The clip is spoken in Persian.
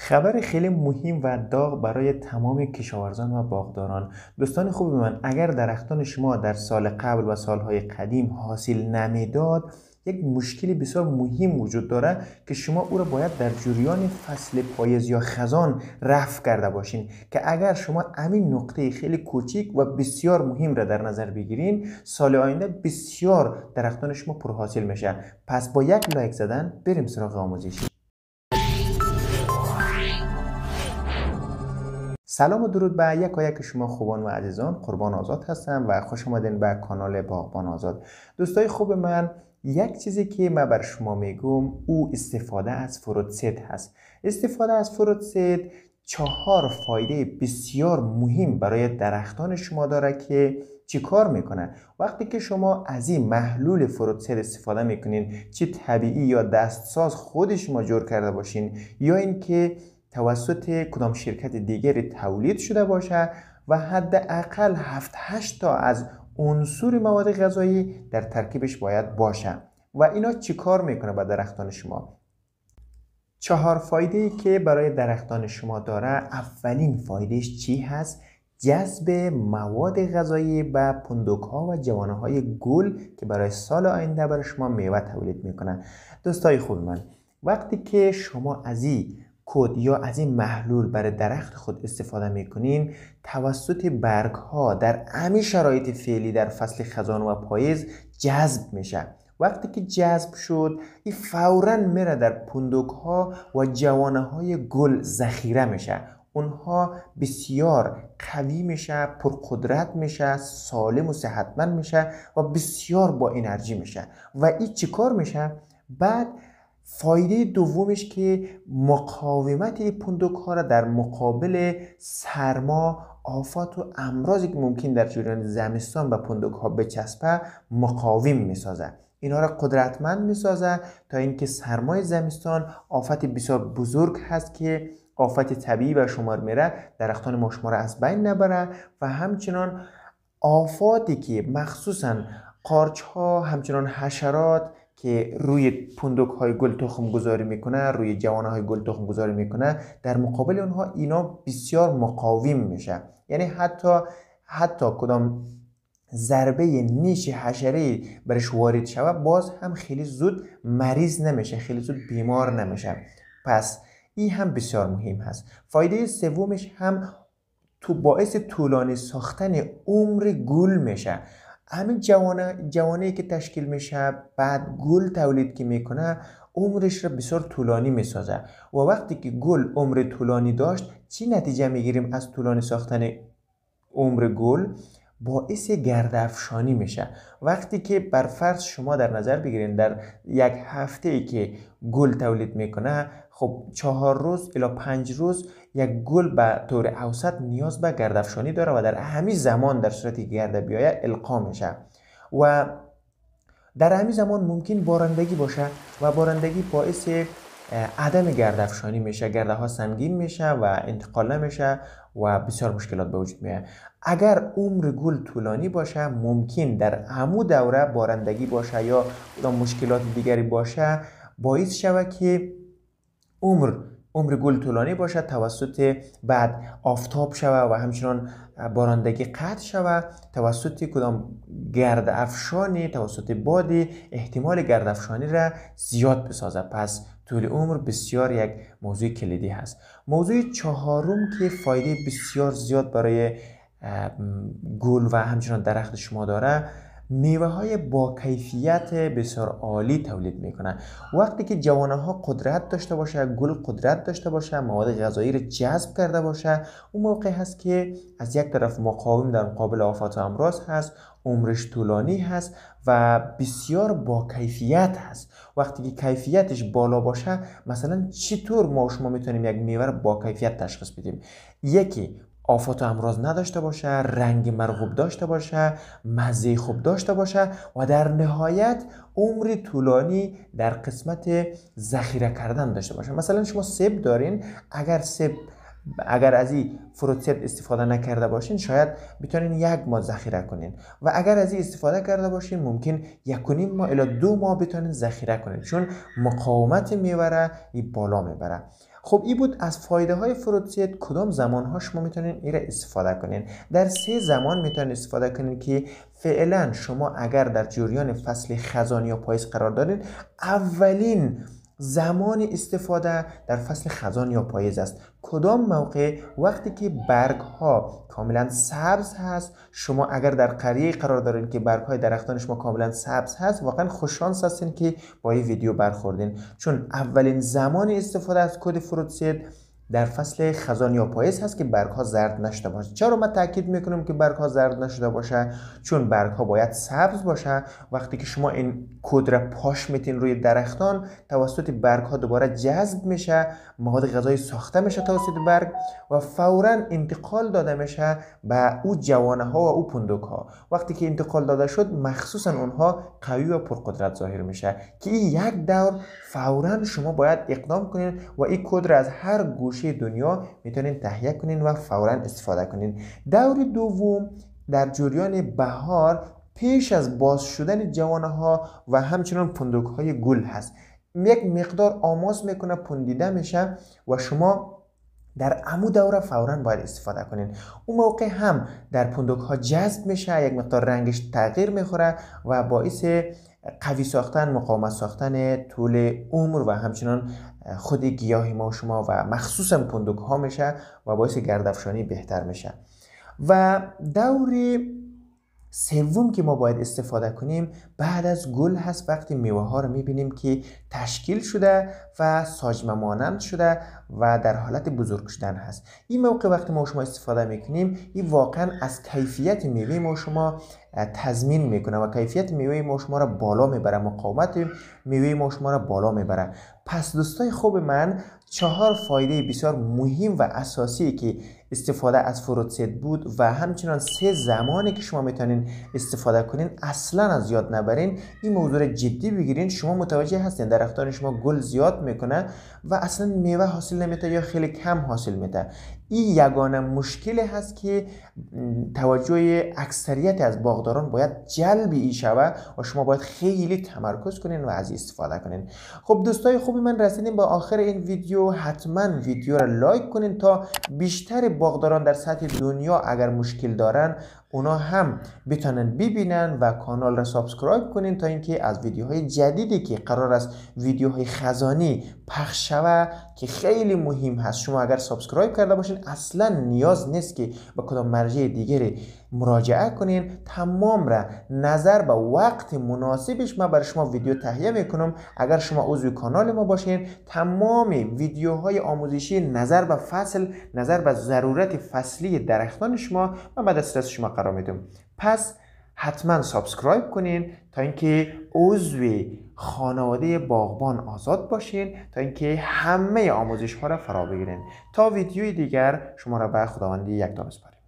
خبر خیلی مهم و داغ برای تمام کشاورزان و باغداران. دوستان خوب من، اگر درختان شما در سال قبل و سالهای قدیم حاصل نمیداد، یک مشکلی بسیار مهم وجود داره که شما او را باید در جریان فصل پاییز یا خزان رفع کرده باشین که اگر شما همین نقطه خیلی کوچیک و بسیار مهم را در نظر بگیرین، سال آینده بسیار درختان شما پرحاصل میشه. پس با یک لایک زدن بریم سراغ آموزش. سلام و درود به یک شما خوبان و عزیزان. قربان آزاد هستم و خوش آمدین به کانال باغبان آزاد. دوستای خوب من، یک چیزی که من بر شما میگم او استفاده از فروت سید هست. استفاده از فروت سید 4 فایده بسیار مهم برای درختان شما داره که چی کار میکنه؟ وقتی که شما از این محلول فروت سید استفاده میکنین، چه طبیعی یا دستساز خود شما جور کرده باشین یا اینکه توسط کدام شرکت دیگری تولید شده باشه و حداقل 7-8 تا از عنصر مواد غذایی در ترکیبش باید باشه. و اینا چی کار میکنه با درختان شما؟ 4 فایده ای که برای درختان شما داره. اولین فایدهش چی هست؟ جذب مواد غذایی به پندوک ها و جوانه های گل که برای سال آینده برای شما میوه تولید میکنه. دوستای خوب من، وقتی که شما از این کد یا از این محلول برای درخت خود استفاده میکنین، توسط برگ ها در همین شرایط فعلی در فصل خزان و پاییز جذب میشه. وقتی که جذب شد، این فوراً میره در پندوک ها و جوانه های گل ذخیره میشه. اونها بسیار قوی میشه، پرقدرت میشه، سالم و صحتمند میشه و بسیار با انرژی میشه. و این چیکار میشه؟ بعد فایده دومش که مقاومت این پندوک ها را در مقابل سرما، آفات و امراضی که ممکن در جریان زمستان به پندوک ها بچسبه مقاوم میسازه. اینا را قدرتمند میسازه تا اینکه سرمای زمستان آفت بسیار بزرگ هست که آفت طبیعی به شمار میره، درختان ما شما را از بین نبره. و همچنان آفاتی که مخصوصا قارچ ها، همچنان حشرات که روی پندوک های گل تخم گذاری میکنه، روی جوانه های گل تخم گذاری میکنه، در مقابل اونها اینا بسیار مقاوم میشه. یعنی حتی کدام ضربه نیش حشره برش وارد شود، باز هم خیلی زود مریض نمیشه، خیلی زود بیمار نمیشه. پس این هم بسیار مهم هست. فایده سومش هم تو باعث طولانی ساختن عمر گل میشه. همین جوانه‌ای که تشکیل میشه بعد گل تولید که میکنه، عمرش را بسیار طولانی میسازه. و وقتی که گل عمر طولانی داشت، چی نتیجه میگیریم از طولانی ساختن عمر گل؟ باعث گردافشانی میشه. وقتی که بر فرض شما در نظر بگیرین در یک هفته ای که گل تولید میکنه، خب 4 روز الی 5 روز یک گل به طور اوسط نیاز به گردافشانی داره و در همین زمان در صورتی گرد بیایه القا میشه. و در همین زمان ممکن بارندگی باشه و بارندگی باعث عدم گردافشانی میشه، گرده ها سنگین میشه و انتقال نمیشه و بسیار مشکلات به وجود میاد. اگر عمر گل طولانی باشه، ممکن در همون دوره بارندگی باشه یا مشکلات دیگری باشه، باعث شوه که عمر گل طولانی باشه، توسط بعد آفتاب شوه و همچنان بارندگی قطع شوه، توسط کدام گرد افشانی، توسط بادی احتمال گرد افشانی را زیاد بسازه. پس طول عمر بسیار یک موضوع کلیدی هست. موضوع چهارم که فایده بسیار زیاد برای گل و همچنان درخت شما داره، میوه های با کیفیت بسیار عالی تولید میکنه. وقتی که جوانه ها قدرت داشته باشه، گل قدرت داشته باشه، مواد غذایی رو جذب کرده باشه، اون موقع هست که از یک طرف مقاوم در مقابل آفات و امراض هست، عمرش طولانی هست و بسیار با کیفیت هست. وقتی که کیفیتش بالا باشه، مثلا چطور ما و شما میتونیم یک میوه رو با کیفیت تشخیص بدیم؟ یکی، آفات و امراض نداشته باشه، رنگ مرغوب داشته باشه، مزه خوب داشته باشه و در نهایت عمر طولانی در قسمت ذخیره کردن داشته باشه. مثلا شما سیب دارین، اگر از این فروت سید استفاده نکرده باشین، شاید بتونین 1 ماه ذخیره کنین و اگر از این استفاده کرده باشین، ممکن 1.5 ماه الی 2 ماه بتونین ذخیره کنین، چون مقاومت میوه را بالا میبره. خب این بود از فایده های فروتسید. کدام زمان ها شما میتونین این را استفاده کنین؟ در 3 زمان میتونین استفاده کنین که فعلا شما اگر در جریان فصل خزان یا پاییز قرار دارین، اولین زمان استفاده در فصل خزان یا پاییز است. کدام موقع؟ وقتی که برگ ها کاملا سبز هست. شما اگر در قریه قرار دارین که برگ های درختان شما کاملا سبز هست، واقعا خوششانس هستین که با این ویدیو برخوردین، چون اولین زمان استفاده از کد فروتسید در فصل خزان یا پاییز هست که برگ ها زرد نشده باشه. چرا من تاکید میکنم که برگ ها زرد نشده باشه؟ چون برگ ها باید سبز باشه. وقتی که شما این کد را پاش میتین روی درختان، توسط برگ ها دوباره جذب میشه، مواد غذایی ساخته میشه توسط برگ و فورا انتقال داده میشه به او جوانه ها و او پندوک ها. وقتی که انتقال داده شد، مخصوصا اونها قوی و پرقدرت ظاهر میشه که این یک دور فورا شما باید اقدام کنین و این کد را از هر گوشه دنیا میتونین تهیه کنین و فورا استفاده کنین. دور دوم در جریان بهار پیش از باز شدن جوانه ها و همچنان پندوک های گل هست. یک مقدار آماس میکنه، پندیده میشه و شما در عمو دوره فورا باید استفاده کنین. اون موقع هم در پندوک ها جذب میشه، یک مقدار رنگش تغییر میخوره و باعث قوی ساختن، مقاومت ساختن، طول عمر و همچنان خود گیاه ما و شما و مخصوصا پندوک ها میشه و باعث گردافشانی بهتر میشه. و دور سوم که ما باید استفاده کنیم بعد از گل هست، وقتی میوه ها رو میبینیم که تشکیل شده و ساجمه مانند شده و در حالت بزرگ شدن هست. این موقع وقتی ما شما استفاده میکنیم، این واقعا از کیفیت میوه ما شما تضمین میکنه و کیفیت میوه ما شما را بالا میبره، مقاومت میوه ما شما را بالا میبره. پس دوستای خوب من، 4 فایده بسیار مهم و اساسی که استفاده از فروتسید بود و همچنان 3 زمانی که شما میتونین استفاده کنین اصلا از یاد نبرین. این موضوع جدی بگیرین. شما متوجه هستین درختان شما گل زیاد میکنه و اصلا میوه حاصل نمیده یا خیلی کم حاصل میده. این یگانه مشکلی هست که توجه اکثریت از باغداران باید جلب ای شود و شما باید خیلی تمرکز کنین و از استفاده کنین. خب دوستای خوبی من، رسیدیم به آخر این ویدیو. حتما ویدیو را لایک کنین تا بیشتر باغداران در سطح دنیا اگر مشکل دارن اونا هم بتونن ببینن و کانال را سابسکرایب کنین تا اینکه از ویدیوهای جدیدی که قرار است ویدیوهای خزانی پخش شوه که خیلی مهم هست، شما اگر سابسکرایب کرده باشین اصلا نیاز نیست که به کدام مرجع دیگری مراجعه کنین. تمام را نظر به وقت مناسبش من برای شما ویدیو تهیه میکنم. اگر شما عضو کانال ما باشین، تمام ویدیوهای آموزشی نظر به فصل، نظر به ضرورت فصلی درختان شما من به دسترس شما قرار میدم. پس حتما سابسکرایب کنین تا اینکه عضو خانواده باغبان آزاد باشین، تا اینکه همه آموزش ها را فرا بگیرین. تا ویدیوی دیگر شما را به خداوندی یکتا بسپارم.